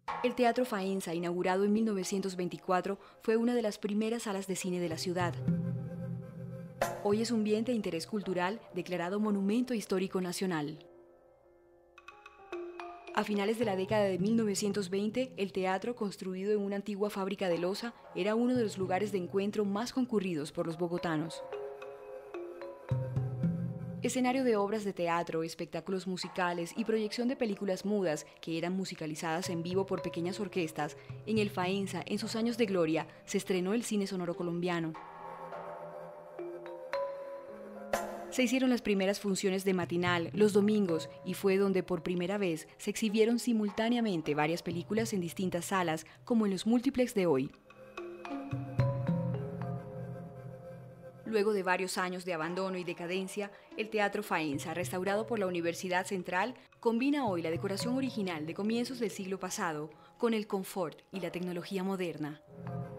El Teatro Faenza, inaugurado en 1924, fue una de las primeras salas de cine de la ciudad. Hoy es un bien de interés cultural declarado Monumento Histórico Nacional. A finales de la década de 1920, el teatro, construido en una antigua fábrica de loza, era uno de los lugares de encuentro más concurridos por los bogotanos. Escenario de obras de teatro, espectáculos musicales y proyección de películas mudas que eran musicalizadas en vivo por pequeñas orquestas, en el Faenza, en sus años de gloria, se estrenó el cine sonoro colombiano. Se hicieron las primeras funciones de matinal los domingos y fue donde por primera vez se exhibieron simultáneamente varias películas en distintas salas, como en los múltiplex de hoy. Luego de varios años de abandono y decadencia, el Teatro Faenza, restaurado por la Universidad Central, combina hoy la decoración original de comienzos del siglo pasado con el confort y la tecnología moderna.